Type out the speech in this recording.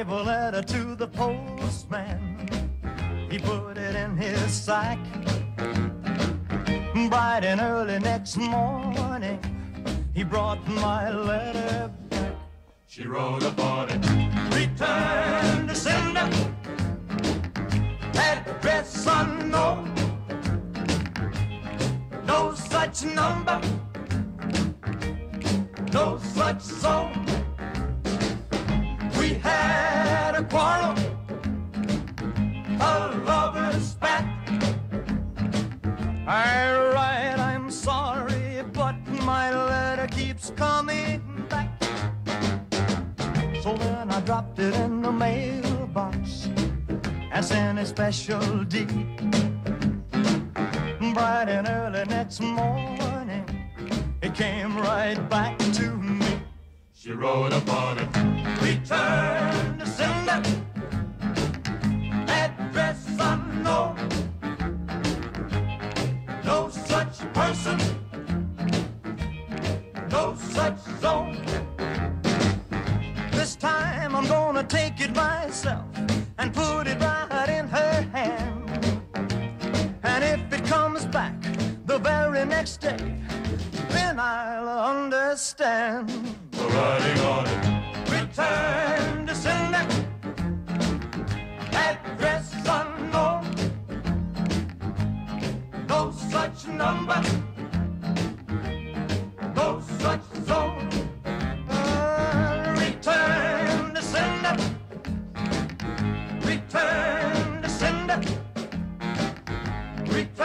gave a letter to the postman. He put it in his sack. Bright and early next morning, he brought my letter back. She wrote upon it, Return to sender, address unknown, no such number, no such zone. We had a quarrel, a lover's spat. I write, I'm sorry, but my letter keeps coming back. So then I dropped it in the mailbox and sent a special deed. Bright and early next morning, it came right back to me. she wrote upon it, Return to sender, address unknown, no such person, no such zone. This time I'm gonna take it myself and put it right in her hand. And if it comes back the very next day, then I'll understand. the writing on it, Return to sender, address unknown, no such number, no such zone. Return to sender, return to sender, return.